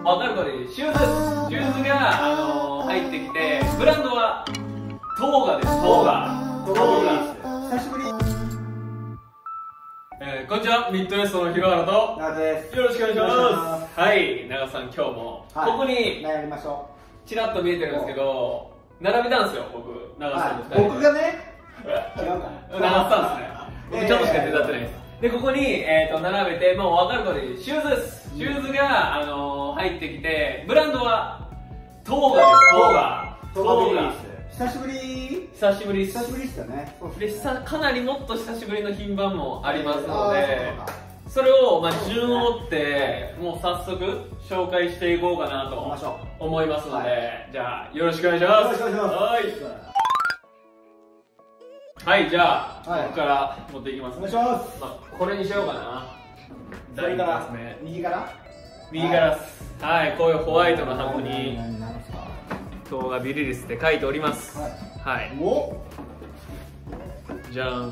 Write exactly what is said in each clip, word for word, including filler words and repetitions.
わかる通りシューズです。シューズが、あのー、入ってきて、ブランドはトーガです。トーガトーガ。 久しぶり。 えー、こんにちは、ミッドウエストの広原と長です。 よろしくお願いします。はい、長さん今日も、はい、ここにやりましょう。ちらっと見えてるんですけど、並べたんですよ、僕、長さんのふたり、 はい、僕がね違うか長さんですね。僕ちょっとしか手伝ってないです。で、ここに、えー、と並べて、もう分かる通り、シューズです。シューズが、あのー、入ってきて、ブランドはトーガです。トーガ。 トーガです。久しぶり。 久しぶり。 久しぶりですよね。 で、かなりもっと久しぶりの品番もありますので、それを、まあ、順を追って、もう早速紹介していこうかなと思いますので、はい、じゃあよろしくお願いします。 よろしくお願いします。 はい、はい、じゃあ、 はい、 ここから持っていきます、ね。 お願いします。 まあ、これにしようかな。 左からですね。右から。 右からです。はい、はい、こういうホワイトの箱にトーガビリリスって書いております。はい。はい、 お。 じゃん。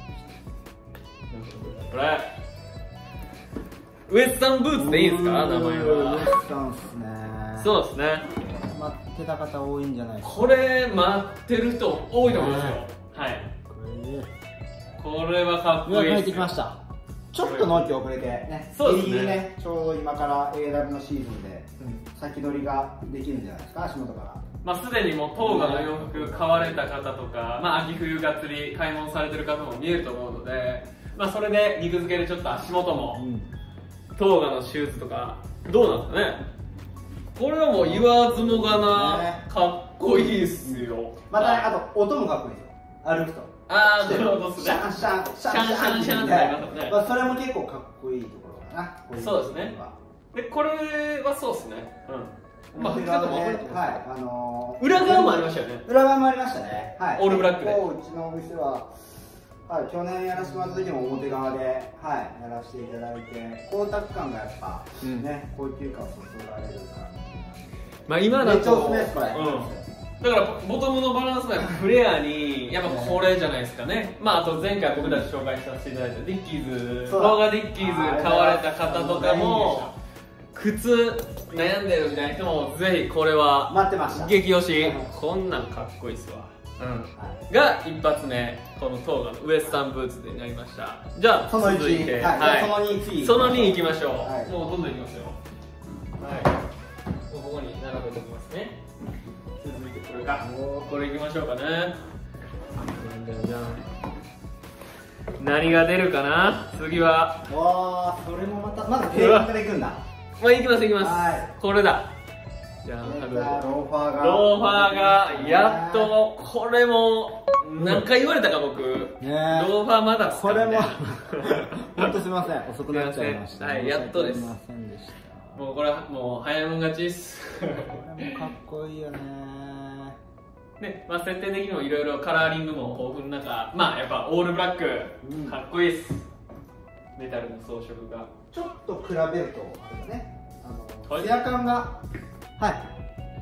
これ。ウエスタンブーツでいいですか、名前は。 ウエスタンですね。 そうですね。 待ってた方多いんじゃないですか。 これ待ってる人多いと思いますよ。はい。これはかっこいいです。 帰ってきました。ちょっと納期遅れてね。 そうですね。 ギリギリね、ちょうど今から エーダブリュー のシーズンで先取りができるんじゃないですか、足元から。 まあすでにもうトーガの洋服買われた方とか、まあ秋冬がっつり買い物されてる方も見えると思うので、まあそれで肉付けでちょっと足元も、うん、トーガのシューズとかどうなんですかね。これはもう言わずもがな、ね、かっこいいっすよ。 またあと音もかっこいいですよ、歩くと。 ああ、なるほどっすね。 シャンシャンシャンシャンシャンシャンってなりますね。まあそれも結構かっこいいところかな。 そうですね。でこれはそうですね。うん。まあ裏側もはいあの裏側もありましたよね。 裏側もありましたね。はい。 オールブラックで。 うちのお店は。はい、去年やらせてもらった時も表側で、はい、やらせていただいて、光沢感がやっぱ、うん、ね、高級感をそそられるから。 まあ今だと、 めっちゃおすすめですこれ。 うん、だからボトムのバランスがフレアにやっぱこれじゃないですかね。まああと前回僕たち紹介させていただいたディッキーズ、トーガディッキーズ買われた方とかも靴悩んでるみたいな人もぜひこれは待ってました。 激推し。こんなんかっこいいっすわ。うん、が一発目、このトーガのウエスタンブーツでなりました。じゃあ続いて、はい、そのに次そのにいきましょう。はい、もうどんどんいきますよ。はい、ここに並べておきますね。続いてこれか。これいきましょうかね。じゃん。何が出るかな。次は。 わあ、それもまたまず定番からいくんだ。 まあいきますいきます。はい、これだ。じゃあローファーがローファーがやっと。これも何回言われたか僕、ね、ローファーまだこれも本当すみません、遅くなっちゃいました。 はい、やっとです。もうこれはもう早いもん勝ちっす。 これもかっこいいよね。 ね、まあ設定的にもいろいろカラーリングも豊富な中、まあやっぱオールブラック、うん、かっこいいっす。メタルの装飾がちょっと比べるとね、あのツヤ感がはい、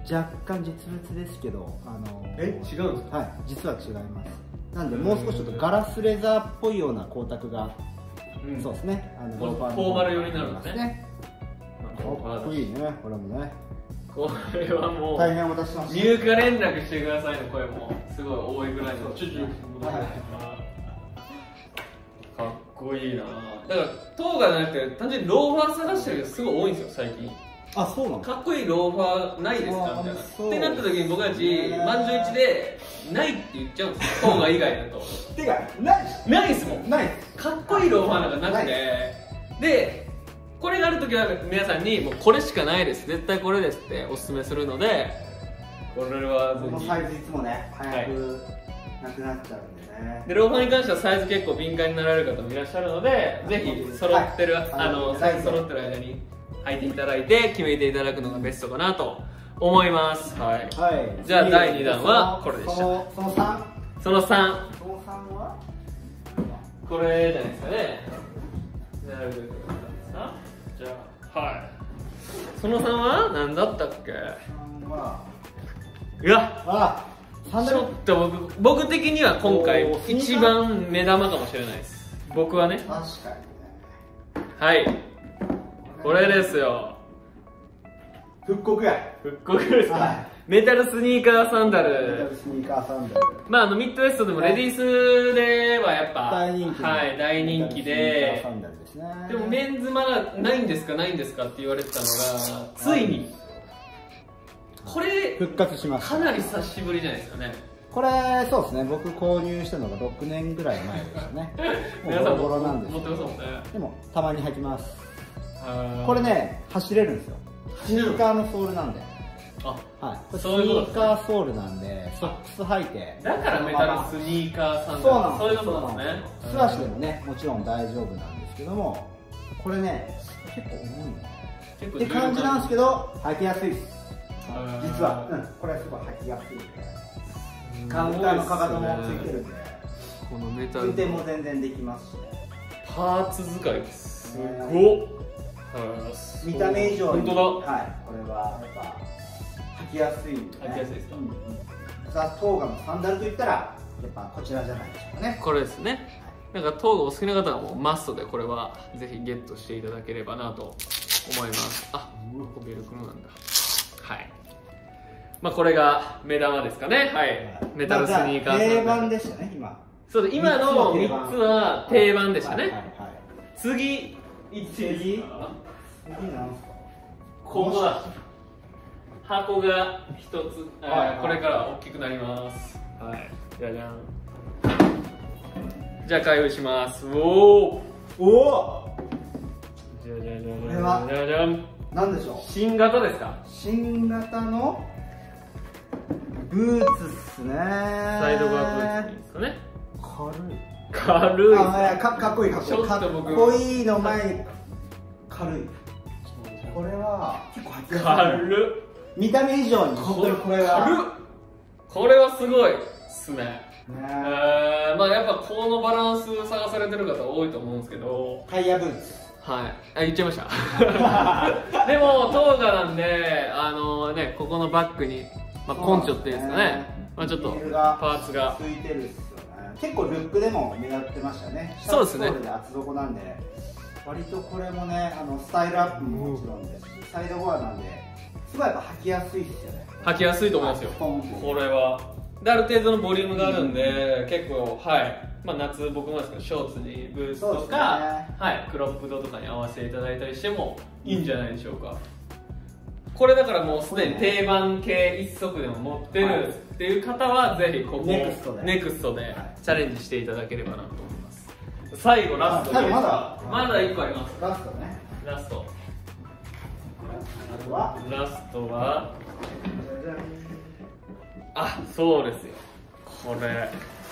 若干実物ですけど、あのー、え違うんですか。 はい、実は違います。なんでもう少しちょっとガラスレザーっぽいような光沢が、うん、そうですね。あのフォーマル寄りになるんですね。 かっこいいね、これもね。 これはもう大変お待たせしました。 入荷連絡してくださいの声もすごい多いぐらいの。ちょちょかっこいいな。だからトーガじゃなくて単純にローファー探してる人すごい多いんですよ最近。 あ、そうなの。 かっこいいローファーないですかみたいなってなった時に僕たち満場一致でないって言っちゃうんですよ、トーガ以外だと。 てかないないですもん。 ないかっこいいローファーなんかなくて、でこれがある時は皆さんにもうこれしかないです、絶対これですっておすすめするので、これはぜひ。 このサイズいつもね早くなくなっちゃうんでね。 でローファーに関してはサイズ結構敏感になられる方もいらっしゃるので、ぜひ揃ってる、あのサイズ揃ってる間に履いていただいて決めていただくのがベストかなと思います。はい、はい、じゃあだいにだんはこれでした。その さん そのさんそのさんはこれじゃないですかね。なるほどですか。じゃあはい、そのさんは何だったっけ。うわあちょっと僕僕的には今回一番目玉かもしれないです、僕はね。 確かにね。 はい、これですよ。 復刻や。 復刻ですか、はい、メタルスニーカーサンダル。 メタルスニーカーサンダル。 まああのミッドウェストでもレディースではやっぱ大人気、 はい、大人気で、でもメンズまだないんですかないんですかって言われてたのがついにこれ復活しました。 かなり久しぶりじゃないですかね。 これそうですね、僕購入したのがろくねんぐらい前でしたね。もうボロボロなんですけど、持ってますもんね。でもたまに履きます。これね、走れるんですよ。スニーカーのソールなんで。あ、はい。スニーカーソールなんで、ソックス履いて。 だからメタルスニーカーサンダル。 そうなんです。 そういうことなんですね。 素足でもね、もちろん大丈夫なんですけども、これね、結構重いの。って感じなんですけど、履きやすいです。実は、うん、これすごい履きやすいんで。カウンターのかかともついてるんで、 このメタル運転も全然できますしね。 パーツ使いすごっ。 見た目以上に、 本当だ。 はい、これはやっぱ履きやすいんで、ね、 履きやすいですか。 ザ・トーガのサンダルといったらやっぱこちらじゃないでしょうかね。 これですね。なんかトーガお好きな方はもうマストでこれはぜひゲットしていただければなと思います。あ、ベルクロなんだ。はい。まあこれが目玉ですかね。はい。メタルスニーカー。 定番でしたね今。 そうで、今のみっつは定番でしたね。次いつ次？ここだ。箱が一つ、これから大きくなります。はい。じゃじゃん。じゃあ開封します。おお。 おお。 じゃじゃじゃじゃ。 これはじゃじゃん。 なんでしょう。 新型ですか？ 新型のブーツっすね。 サイドがブーツですかね。 軽い。 軽い。 あ、かかっこいいかっこいい。かっこいいの前に軽い。これは結構履きやすい。軽っ。見た目以上に本当にこれは軽っ。 これはすごいっすね。えー、まあやっぱこのバランス探されてる方多いと思うんですけど。 タイヤブーツ。 はい。あ、言っちゃいました。でもトーガなんで、あのね、ここのバッグに、まあコンチョっていうんですかね。まあちょっとパーツがついてるっすよね。結構ルックでも目立ってましたね。 そうですね。 で厚底なんで、割とこれもね、あのスタイルアップももちろんですし、サイドゴアなんで、すごいやっぱ履きやすいっすよね。 履きやすいと思いますよ。これは。で、ある程度のボリュームがあるんで、結構、はい。まあ夏僕もですけど、ショーツにブーツとか、ね、はい、クロップドとかに合わせていただいたりしてもいいんじゃないでしょうか。これだからもうすでに定番系一足でも持ってるっていう方はぜひここネクストで、ネクストでチャレンジしていただければなと思います。最後ラストまだまだいっこあります。 ラストね。 ラスト。 はラストはあ、そうですよ。これ。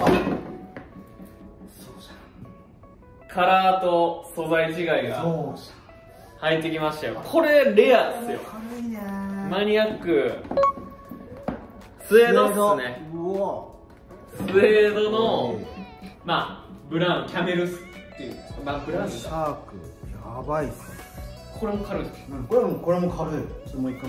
カラーと素材違いが入ってきましたよ。これレアですよ。マニアック。スウェードっすね。スウェードのまあブラウンキャメルスっていうまあブラウンシャークやばいっす。 これも軽い。 これもこれも軽い。ちょっともう一回。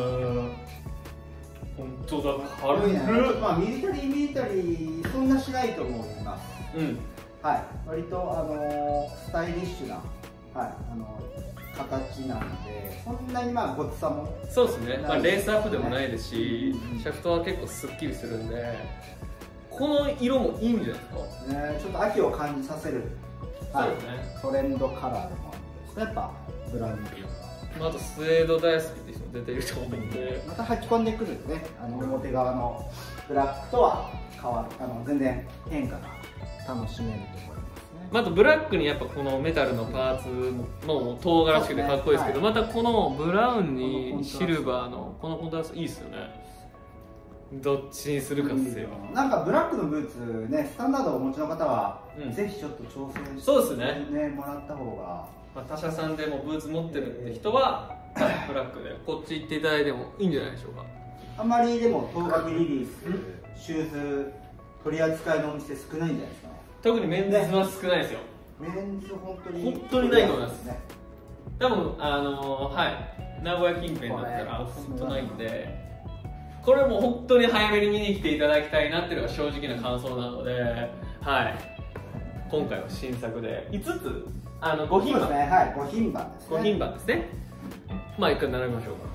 本当だ、軽いね。 まあミリタリーミリタリーそんなしないと思います。うん。はい、割と、あのー、スタイリッシュな、はい、あのー、形なんで、そんなにまあごつさもそうですね、まあ、レースアップでもないですし、うん、シャフトは結構すっきりするんで、この色もいいんじゃないですかね。ちょっと秋を感じさせる、 はい、そうですね、 トレンドカラーでもあるんですやっぱブラウンっていうか、 まあ、あとスウェード大好きって人も出てると思うんで、 また履き込んでくるとね、あの表側のブラックとは変わる、あの全然変化が楽しめると思いますね。 またブラックにやっぱこのメタルのパーツも唐辛子くてかっこいいですけど、ね、はい、またこのブラウンにシルバーのこのコントラストいいですよね。どっちにするかっすよ。 なんかブラックのブーツね、スタンダードをお持ちの方は、うん、ぜひちょっと挑戦して、 そうですね、 ね、もらった方が、 まあ、他社さんでもブーツ持ってるって人はブラックでこっち行っていただいてもいいんじゃないでしょうか。 あんまりでも東学リリースシューズ取り扱いのお店少ないんじゃないですか。 特にメンズは少ないですよ。 メンズ本当に本当にないと思います。多分あのー、はい名古屋近辺だったら本当ないんで、これも本当に早めに見に来ていただきたいなっていうのが正直な感想なので、はい、今回は新作でいつつあのご品番、 はい、ご品番ですね。 ご品番ですね。まあ一回並びましょうか。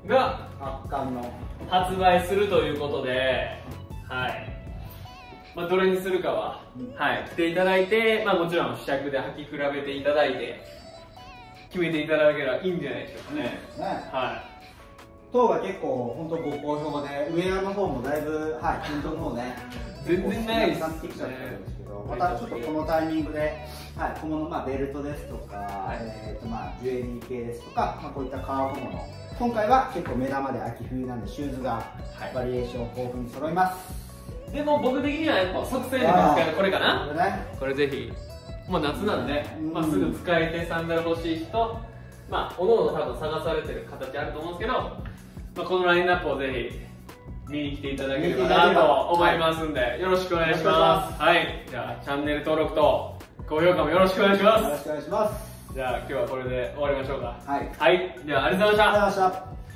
が圧巻の発売するということで、はい、まあ、どれにするかは、うん、はい、来ていただいて、まあ、もちろん試着で履き比べていただいて決めていただければいいんじゃないでしょうかね。ね、はい、 当が結構本当ご好評で、ウェアの方もだいぶ、はい、本当の方ね全然ないですね。 またちょっとこのタイミングで、はい、小物、まあ、ベルトですとか、はい、えーとまあ、ジュエリー系ですとか、まあ、こういった革小物、今回は結構目玉で秋冬なんでシューズがバリエーション豊富に揃います、 はい、でも僕的にはやっぱ即戦力が使えるこれかな、これね、これぜひもう夏なんで、うん、まあ、すぐ使えてサンダル欲しい人、まあおのおの多分探されてる形あると思うんですけど、まあ、このラインナップをぜひ見に来ていただければなと思いますんで、はい、よろしくお願いします。はい、じゃあチャンネル登録と高評価もよろしくお願いします。 よろしくお願いします。 じゃあ今日はこれで終わりましょうか。 はい、 はい、ではありがとうございました。 ありがとうございました。